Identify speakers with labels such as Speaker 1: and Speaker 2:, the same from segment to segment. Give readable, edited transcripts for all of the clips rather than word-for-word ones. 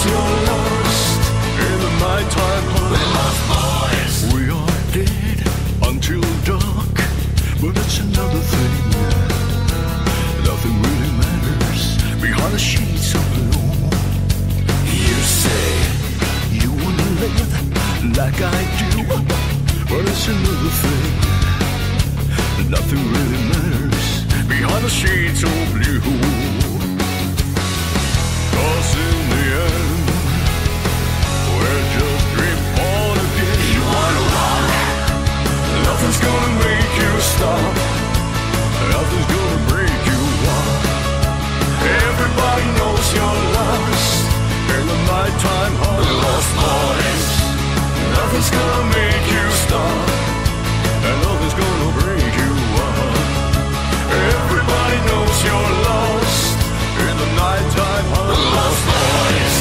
Speaker 1: you're lost in the nighttime hunt. We're lost boys. We are dead until dark, but it's another thing. Nothing really matters behind the sheets of blue. You say you wanna live like I do, but it's another thing. Nothing really matters behind the sheets of blue. 'Cause in the end, we're just dream born again. You wanna rock? Nothing's gonna make you stop. Nothing's gonna break you up. Everybody knows you're lost in the nighttime hunt. Lost boys. Nothing's gonna make you stop, and nothing's gonna break you up. Everybody knows you're lost in the nighttime hunt. Lost boys.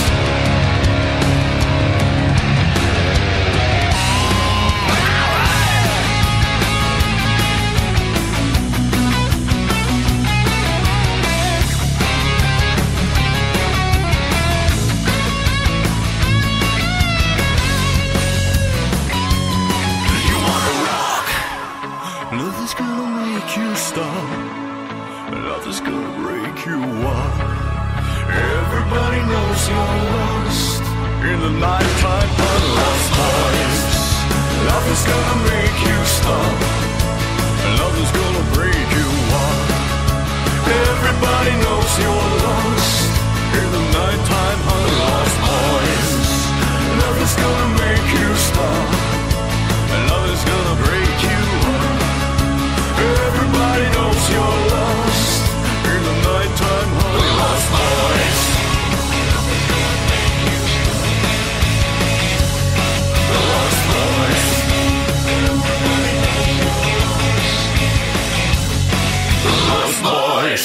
Speaker 1: Nothing's gonna make you stop. Nothing's gonna break you up. Everybody knows you're lost in the nighttime hunt. Lost boys. Nothing's gonna make you stop. Nothing's gonna break you up. Everybody knows you're lost in the nighttime hunt. Lost boys. Nothing's gonna make you stop. Nothing's gonna break you up. Everybody knows you're lost in the nighttime hunt. Lost boys. Lost boys. Lost boys.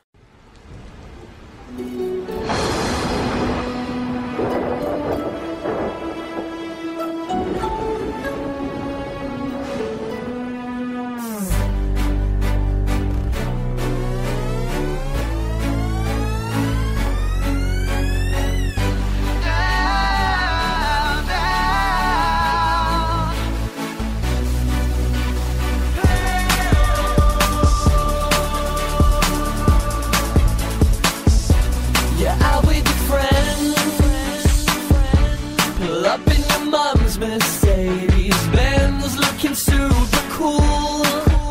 Speaker 2: Mercedes Benz looking super cool.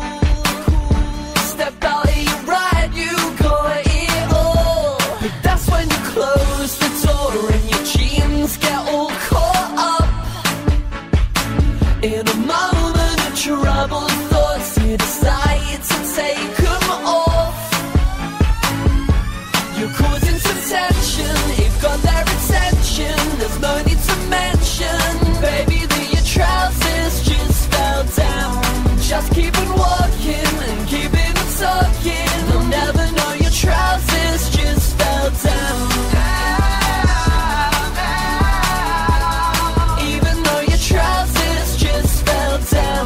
Speaker 2: Step out of your ride, you got it all. But that's when you close the door and your jeans get all caught up. In a moment of troubled thoughts, you decide to take them off. You're causing some tension, you've got their attention. There's no need to mention, baby, that your trousers just fell down. Just keep on walking and keep it talking. They'll never know your trousers just fell down. Even though your trousers just fell down.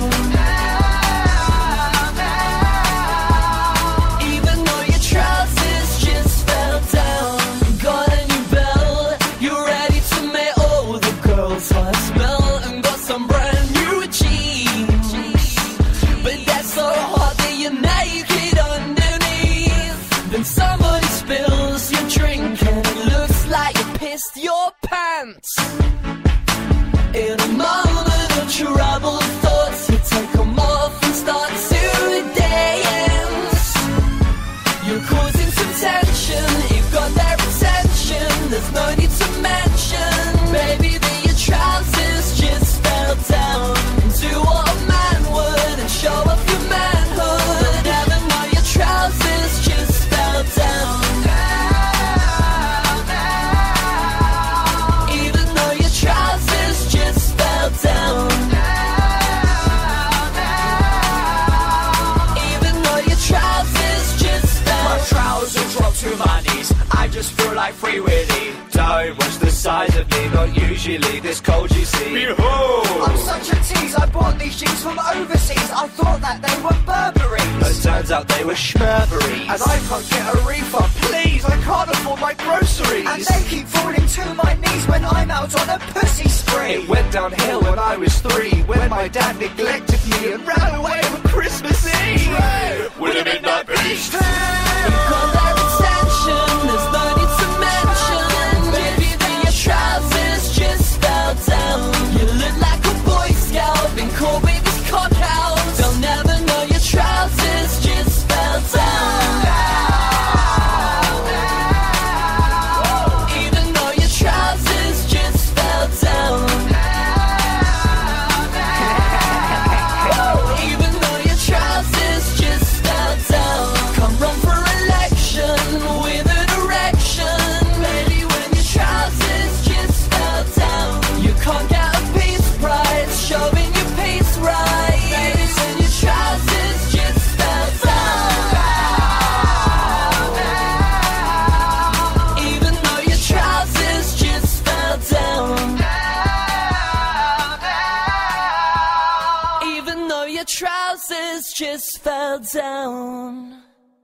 Speaker 2: Even though your trousers just fell down. Got a new belt, you're ready to make all the girls' hearts melt. And got some brand new jeans, but that's so hot that you're naked underneath. Then somebody spills your drink and it looks like you pissed your pants. In a moment of troubled thoughts, you take them off and start to dance. You're causing some tension, you've got their attention. There's no need to mention, baby, that your trousers just fell down. Do what a man would and show off your manhood. Never know your trousers just fell down. Even though your trousers just fell down. Even though your trousers just fell.
Speaker 3: My trousers drop to my knees, I just feel like Free Willy. Don't watch the size of me, not usually this cold, you see. Behold,
Speaker 4: I'm such a tease, I bought these jeans from overseas. I thought that they were Burberry,
Speaker 3: but turns out they were Schmerberries.
Speaker 4: and I can't get a refund.
Speaker 3: Please, I can't afford my groceries.
Speaker 4: And they keep falling to my knees. and I'm out on a pussy spree.
Speaker 3: It went downhill when I was 3, when my dad neglected me and ran away on Christmas Eve.
Speaker 1: With a midnight beast.
Speaker 2: Got that attention, there's no need to mention. Maybe then your trousers just fell down. You look like a Boy Scout, been caught with his cock out. They'll never know your trousers just fell down. Even though your trousers just fell down. Even though your trousers just fell down. Come run for election with a direction. Maybe when your trousers just fell down. You can't get a peace prize showing your pace right. Maybe when your trousers just fell down. Even though your trousers just fell down. Even though your trousers just fell down.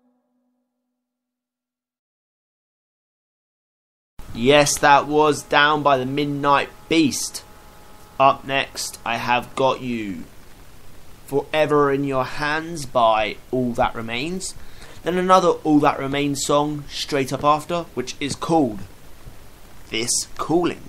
Speaker 5: Yes, that was Down by the Midnight Beast. Up next, I have got you Forever in Your Hands by All That Remains. Then another All That Remains song straight up after, which is called This Calling.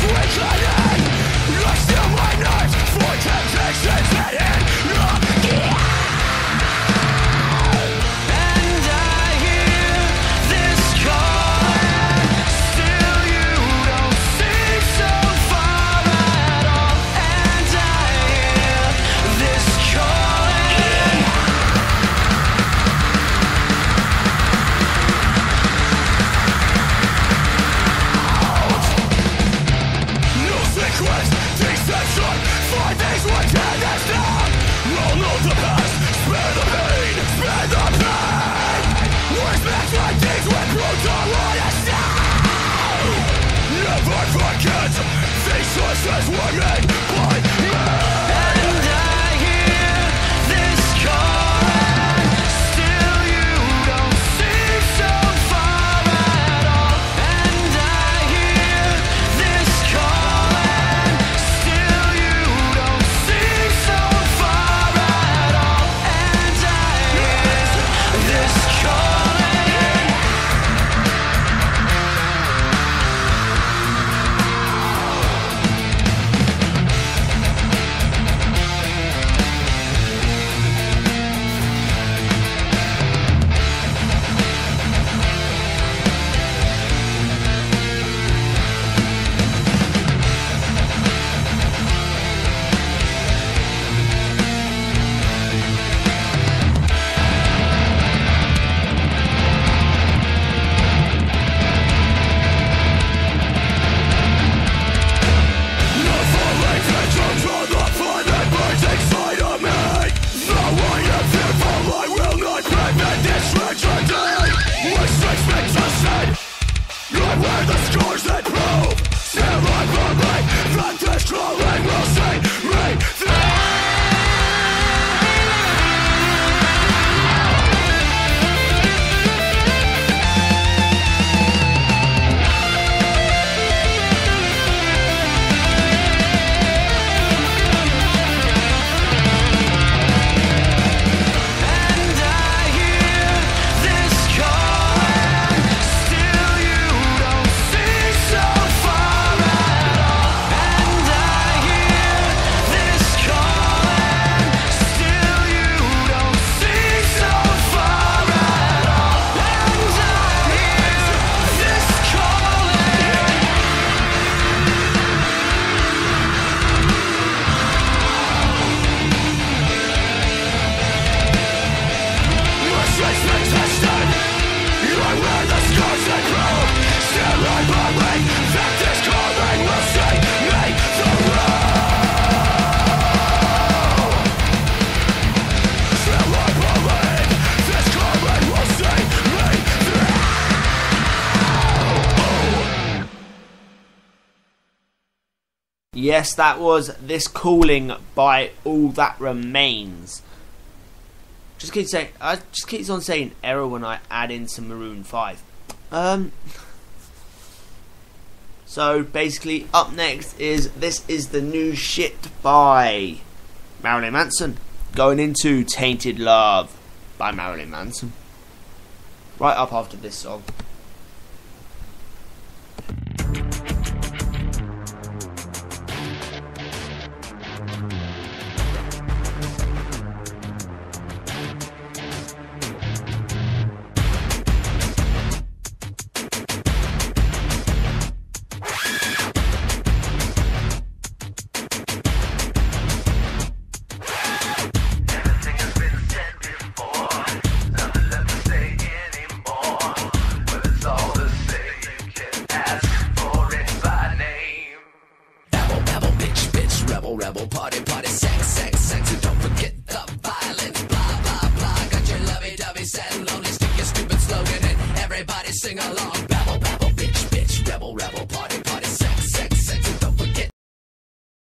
Speaker 5: Yes, that was This Calling by All That Remains. Just keeps on saying error when I add in some Maroon 5. So basically, up next is This Is the New Shit by Marilyn Manson, going into Tainted Love by Marilyn Manson. Right up after this song.
Speaker 2: Rebel, party, sex, and don't forget the violence, blah, blah, blah. Got your lovey-dovey sad and lonely, stick your stupid slogan and everybody sing along. Babble, bitch, rebel, party.